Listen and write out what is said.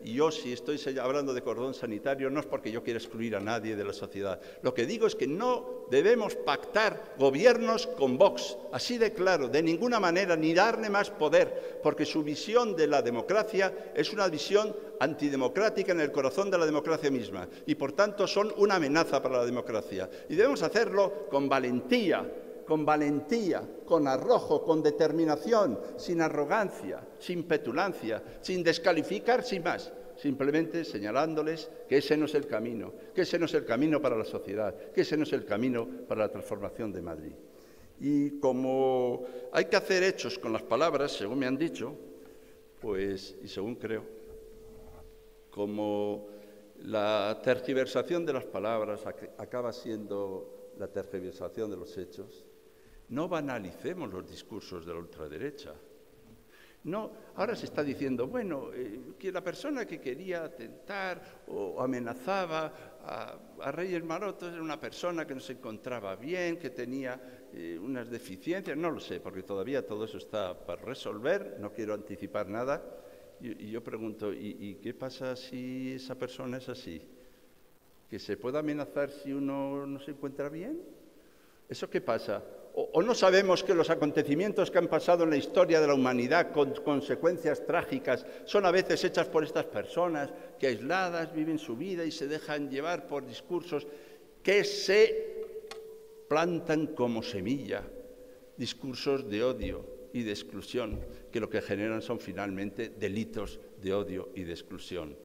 y yo si estoy hablando de cordón sanitario no es porque yo quiera excluir a nadie de la sociedad. Lo que digo es que no debemos pactar gobiernos con Vox, así de claro, de ninguna manera, ni darle más poder, porque su visión de la democracia es una visión antidemocrática en el corazón de la democracia misma y, por tanto, son una amenaza para la democracia. Y debemos hacerlo con valentía, con arrojo, con determinación, sin arrogancia, sin petulancia, sin descalificar, sin más, simplemente señalándoles que ese no es el camino, que ese no es el camino para la sociedad, que ese no es el camino para la transformación de Madrid. Y como hay que hacer hechos con las palabras, según me han dicho, pues, y según creo, como la tergiversación de las palabras acaba siendo la tergiversación de los hechos, no banalicemos los discursos de la ultraderecha. No, ahora se está diciendo, bueno, que la persona que quería atentar o amenazaba a Reyes Maroto era una persona que no se encontraba bien, que tenía unas deficiencias, no lo sé, porque todavía todo eso está para resolver, no quiero anticipar nada. Y yo pregunto, ¿y qué pasa si esa persona es así? ¿Que se puede amenazar si uno no se encuentra bien? ¿Eso qué pasa? ¿O no sabemos que los acontecimientos que han pasado en la historia de la humanidad con consecuencias trágicas son a veces hechas por estas personas que aisladas viven su vida y se dejan llevar por discursos que se plantan como semilla, discursos de odio y de exclusión, que lo que generan son finalmente delitos de odio y de exclusión?